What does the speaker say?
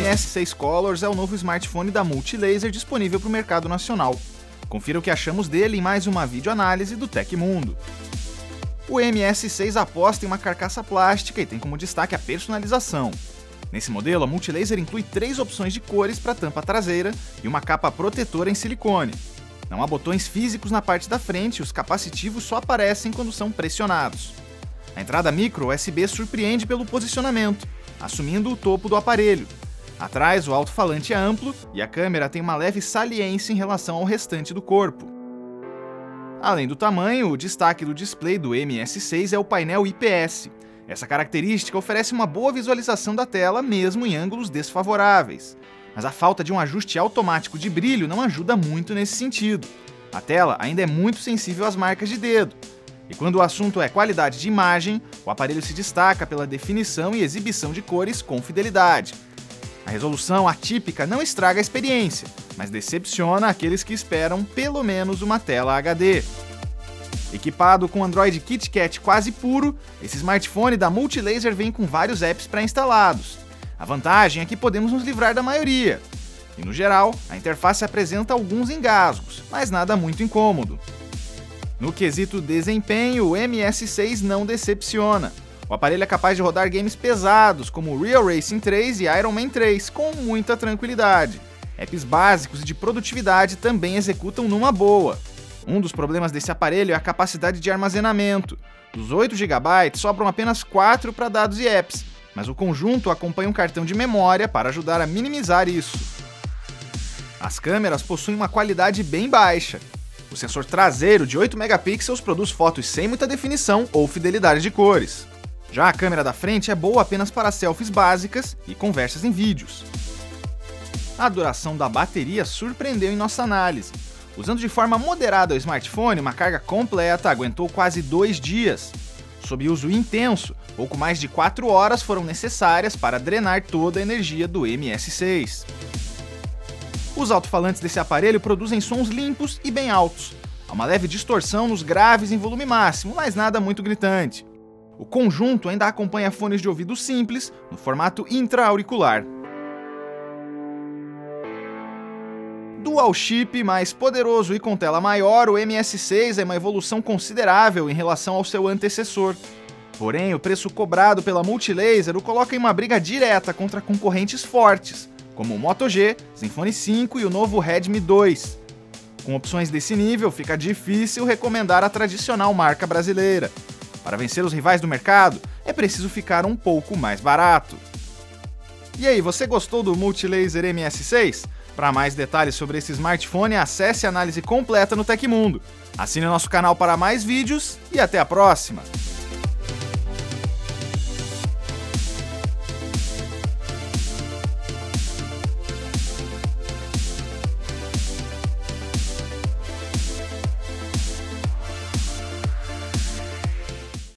MS6 Colors é o novo smartphone da Multilaser disponível para o mercado nacional. Confira o que achamos dele em mais uma videoanálise do Tecmundo. O MS6 aposta em uma carcaça plástica e tem como destaque a personalização. Nesse modelo, a Multilaser inclui 3 opções de cores para a tampa traseira e uma capa protetora em silicone. Não há botões físicos na parte da frente e os capacitivos só aparecem quando são pressionados. A entrada micro USB surpreende pelo posicionamento, assumindo o topo do aparelho. Atrás, o alto-falante é amplo e a câmera tem uma leve saliência em relação ao restante do corpo. Além do tamanho, o destaque do display do MS6 é o painel IPS. Essa característica oferece uma boa visualização da tela mesmo em ângulos desfavoráveis. Mas a falta de um ajuste automático de brilho não ajuda muito nesse sentido. A tela ainda é muito sensível às marcas de dedo. E quando o assunto é qualidade de imagem, o aparelho se destaca pela definição e exibição de cores com fidelidade. A resolução atípica não estraga a experiência, mas decepciona aqueles que esperam pelo menos uma tela HD. Equipado com Android KitKat quase puro, esse smartphone da Multilaser vem com vários apps pré-instalados. A vantagem é que podemos nos livrar da maioria. E no geral, a interface apresenta alguns engasgos, mas nada muito incômodo. No quesito desempenho, o MS6 não decepciona. O aparelho é capaz de rodar games pesados como Real Racing 3 e Iron Man 3 com muita tranquilidade. Apps básicos e de produtividade também executam numa boa. Um dos problemas desse aparelho é a capacidade de armazenamento. Dos 8 GB, sobram apenas 4 para dados e apps, mas o conjunto acompanha um cartão de memória para ajudar a minimizar isso. As câmeras possuem uma qualidade bem baixa. O sensor traseiro de 8 megapixels produz fotos sem muita definição ou fidelidade de cores. Já a câmera da frente é boa apenas para selfies básicas e conversas em vídeos. A duração da bateria surpreendeu em nossa análise. Usando de forma moderada o smartphone, uma carga completa aguentou quase 2 dias. Sob uso intenso, pouco mais de 4 horas foram necessárias para drenar toda a energia do MS6. Os alto-falantes desse aparelho produzem sons limpos e bem altos. Há uma leve distorção nos graves em volume máximo, mas nada muito gritante. O conjunto ainda acompanha fones de ouvido simples, no formato intra-auricular. Dual chip mais poderoso e com tela maior, o MS6 é uma evolução considerável em relação ao seu antecessor. Porém, o preço cobrado pela Multilaser o coloca em uma briga direta contra concorrentes fortes, como o Moto G, Zenfone 5 e o novo Redmi 2. Com opções desse nível, fica difícil recomendar a tradicional marca brasileira. Para vencer os rivais do mercado, é preciso ficar um pouco mais barato. E aí, você gostou do Multilaser MS6? Para mais detalhes sobre esse smartphone, acesse a análise completa no Tecmundo. Assine o nosso canal para mais vídeos e até a próxima!